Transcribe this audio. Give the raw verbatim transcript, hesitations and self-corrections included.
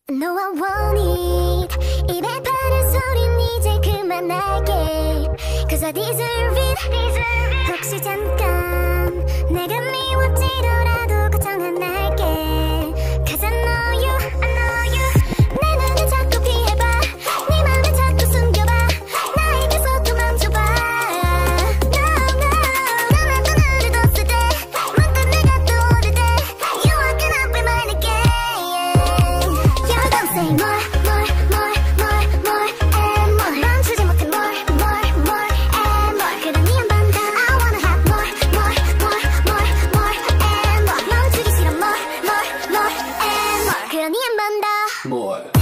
너와 원해 입에 바른 소린 이제 그만할게 Cause I deserve it 혹시 잠깐 내가 미워지더라도 걱정 안 할게 Cause I know you, I know you 내 눈을 자꾸 피해봐 네 맘을 자꾸 숨겨봐 나에게서 도망쳐봐 No, no 너만 눈을 뒀을 때 문득 내가 떠오를 때 You walking up in mine again You don't say more, more, more, more, more and more 멈추지 못해 more, more, more and more 그러니 한 번 더 I wanna have more, more, more, more, more and more 멈추기 싫어 more, more, more and more 그러니 한 번 더 More